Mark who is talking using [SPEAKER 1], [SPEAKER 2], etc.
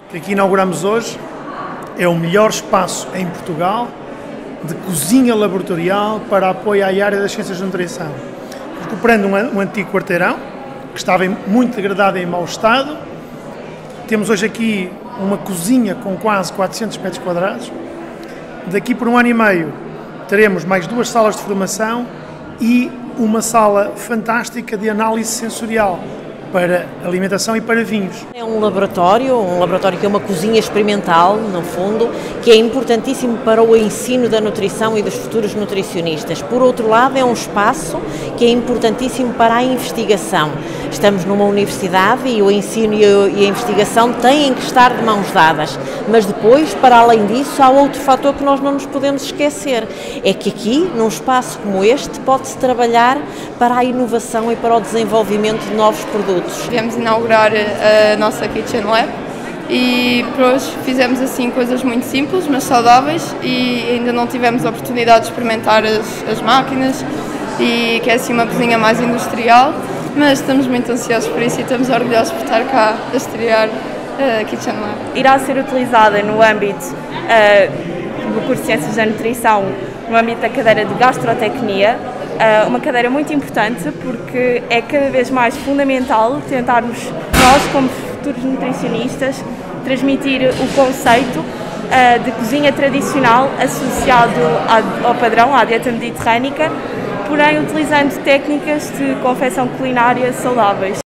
[SPEAKER 1] que aqui inauguramos hoje é o melhor espaço em Portugal de cozinha laboratorial para apoio à área das ciências de nutrição. Recuperando um antigo quarteirão, que estava muito degradado e em mau estado. Temos hoje aqui uma cozinha com quase 400 metros quadrados. Daqui por um ano e meio teremos mais 2 salas de formação e uma sala fantástica de análise sensorial para alimentação e para vinhos.
[SPEAKER 2] É um laboratório que é uma cozinha experimental, no fundo, que é importantíssimo para o ensino da nutrição e dos futuros nutricionistas. Por outro lado, é um espaço que é importantíssimo para a investigação. Estamos numa universidade e o ensino e a investigação têm que estar de mãos dadas, mas depois, para além disso, há outro fator que nós não nos podemos esquecer, é que aqui, num espaço como este, pode-se trabalhar para a inovação e para o desenvolvimento de novos produtos.
[SPEAKER 3] Viemos inaugurar a nossa Kitchen Lab e para hoje fizemos assim coisas muito simples, mas saudáveis, e ainda não tivemos a oportunidade de experimentar as máquinas, e que é assim uma cozinha mais industrial, mas estamos muito ansiosos por isso e estamos orgulhosos por estar cá a estrear a Kitchen Lab.
[SPEAKER 4] Irá ser utilizada no âmbito do curso de Ciências da Nutrição, no âmbito da cadeira de Gastrotecnia, uma cadeira muito importante porque é cada vez mais fundamental tentarmos, nós como futuros nutricionistas, transmitir o conceito de cozinha tradicional associado ao padrão, à dieta mediterrânica, porém utilizando técnicas de confecção culinária saudáveis.